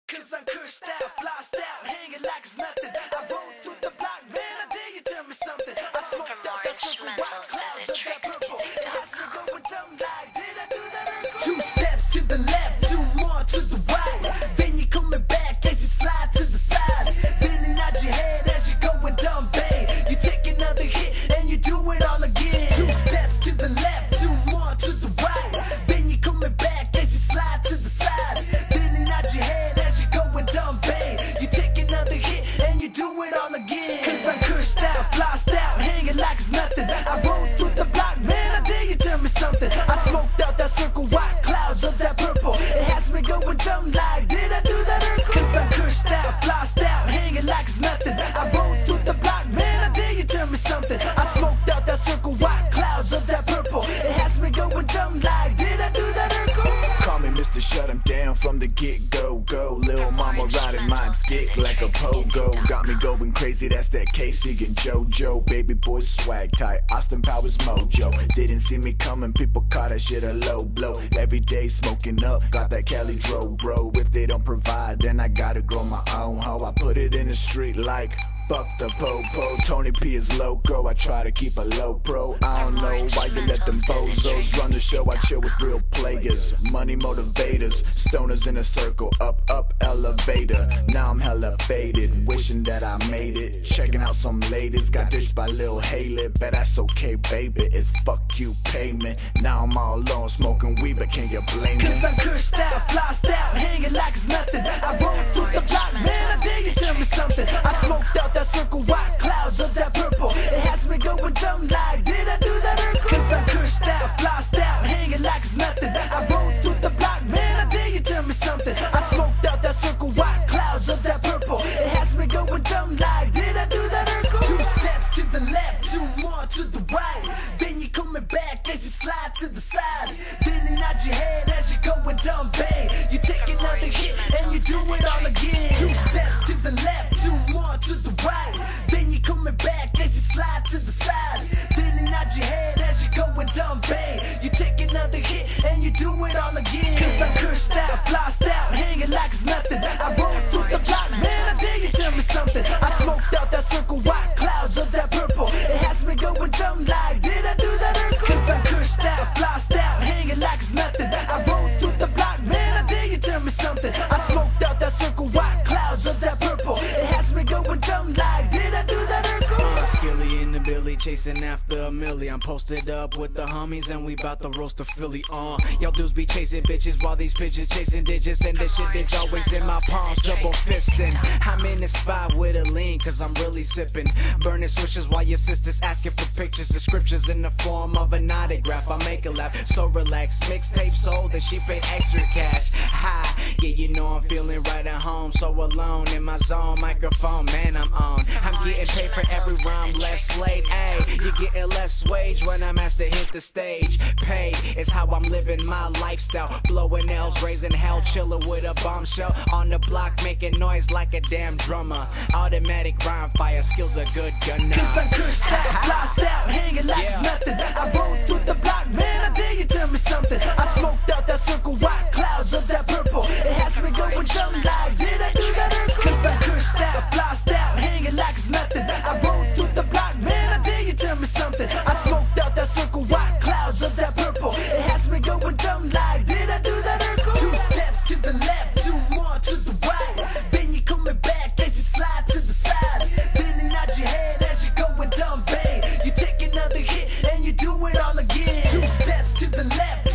Cause I'm cursed out, flossed out, hanging like it's nothing. I roll through the block, man, I dare you tell me something. I smoked out that circle rock, clouds of that purple. It has me going dumb like, did I do that Urkel? 2 steps to the left, 2 more to the right. Then you coming back as you slide to the side. Then nod your head as you going dumb, babe. You take another hit and you do it all again. 2 steps to the left, 2 more to the right. Then you coming back as you slide to the side. Then nod your head as you going dumb, babe. You take another hit and you do it all again. Cause I'm cursed out, flossed out, hanging like it's nothing. I roll through the block, man, I dare you tell me something. I smoked out that circle white clouds of that purple. It has me going dumb like, did I do that Urkel? Cause I'm cursed out, flossed out, hanging like it's nothing. I roll through the block, man, I dare you tell me something. I smoked out that circle white clouds of that purple. It has me going dumb like, did I do that Urkel? Call me Mr. Shut 'em down from the get-go, go. Lil' mama riding my dick like a pogo. Got me going crazy, that's that Casey and JoJo. Baby boy swag tight, Austin Powers mojo. Didn't see me coming, people call that shit a low blow. Every day smoking up, got that Cali dro, bro. If they don't provide, then I gotta grow my own hoe. I put it in the street like fuck the popo. Tony P is loco, I try to keep a low pro. I don't know why you let them bozos run the show. I chill with real players, money motivators. Stoners in a circle, up, up, elevator. Now I'm hella faded, wishing that I made it. Checking out some ladies, got ditched by Lil Haley. Bet that's okay, baby, it's fuck you payment. Now I'm all alone, smoking weed, but can you blame me? Cause I'm cursed out, flossed out, hanging like it's nothing. I roll through the block, man, I dare you tell me something. I smoked out that circle white clouds of that purple. It has me going dumb like, did I do that Urkel? Cause I'm cursed out, flossed out, hanging like it's nothing. I roll through the block, man, I dare you tell me something. I smoked out that circle white clouds of that purple. It has me going dumb like, did I do that Urkel? 2 steps to the left, 2 more to the right. Then you coming back as you slide to the sides. Then nod your head as you going dumb, babe. You take another hit and you do it all again. 2 steps to the left, 2 more to the right. Then you coming back as you slide to the sides. Then nod your head as you going dumb, babe. You take another hit and you do it all again. Cause I'm cursed out, flossed out, hanging like it's nothing. I roll through the block, man, I dare you tell me something. I smoked out that circle white clouds of that purple. It has me going dumb like, did I do that Urkel? Cause I'm cursed out, flossed out, hanging like it's nothing. I roll through the block, man, I dare you tell me something. I smoked out that circle white clouds of that purple. It has me going dumb like, did I do that Urkel? Skilly in the Billy, chasing after a milli. I'm posted up with the homies and we bout to roast a Philly. Y'all dudes be chasing bitches while these pigeons chasing digits. And this shit is always in my palms, double fisting. I'm in the spot with a lean, cause I'm really sipping. Burning switches while your sister's asking for pictures of scriptures in the form of an autograph. I make her laugh, so relaxed. Mixtape sold and she paid extra cash. Hi, yeah, you know I'm feeling right at home. So alone in my zone, microphone, man, I'm on. I'm getting paid for every rhyme less late. Ayy, you're getting less wage when I'm asked to hit the stage. Paid is how I'm living my lifestyle. Blowing L's, raising hell, chilling with a bombshell. On the block, making noise like a damn drummer. Automatic rhyme fire, skills are good gunner. Cause I'm cursed out, flossed out, hanging like it's nothing. I roll through the block, man, I dare you tell me something. I smoked out that circle white clouds of that purple. It has me going dumb like, did I do that Urkel? Cause I'm cursed out, flossed out, hanging like it's nothing. I roll through the block, man, I dare you tell me something. I smoked out that circle white clouds of that purple. It has me going dumb like, did I do that Urkel? 2 steps to the left, 2 more to the right. Then you coming back as you slide to the sides. Then nod your head as you going dumb, babe. You take another hit and you do it all again. 2 steps to the left,